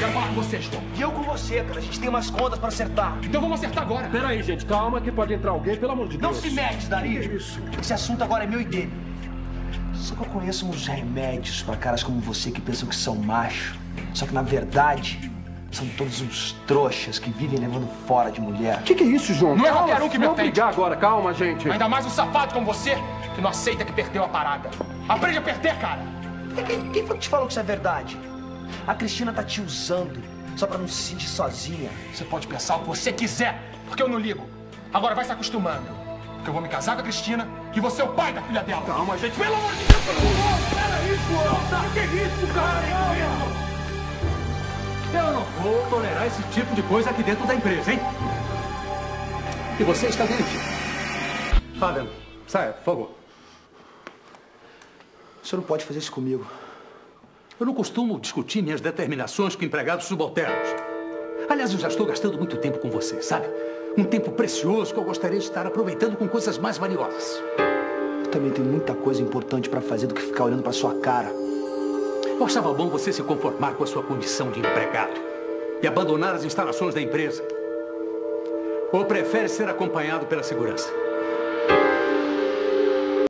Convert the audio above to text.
Quero falar com você, João. E eu com você, cara. A gente tem umas contas pra acertar. Então vamos acertar agora. Peraí, gente, calma que pode entrar alguém, pelo amor de Não Deus. se mete, Dari. Que isso? Esse assunto agora é meu e dele. Só que eu conheço uns remédios pra caras como você que pensam que são macho. Só que na verdade, são todos uns trouxas que vivem levando fora de mulher. Que é isso, João? Não é Calma, qualquer um que me vamos ofende. brigar agora, calma, gente. Ainda mais um safado como você, que não aceita que perdeu a parada. Aprende a perder, cara. Quem foi que te falou que isso é verdade? A Cristina tá te usando só pra não se sentir sozinha. Você pode pensar o que você quiser, porque eu não ligo. Agora vai se acostumando. Porque eu vou me casar com a Cristina e você é o pai da filha dela. Calma, gente, pelo amor de Deus, peraí, João. Que é isso, cara? Eu não vou tolerar esse tipo de coisa aqui dentro da empresa, hein? E você está demitido. Fabian, saia, por favor. O senhor não pode fazer isso comigo. Eu não costumo discutir minhas determinações com empregados subalternos. Aliás, eu já estou gastando muito tempo com você, sabe? Um tempo precioso que eu gostaria de estar aproveitando com coisas mais valiosas. Eu também tenho muita coisa importante pra fazer do que ficar olhando pra sua cara. Eu achava bom você se conformar com a sua condição de empregado e abandonar as instalações da empresa. Ou prefere ser acompanhado pela segurança?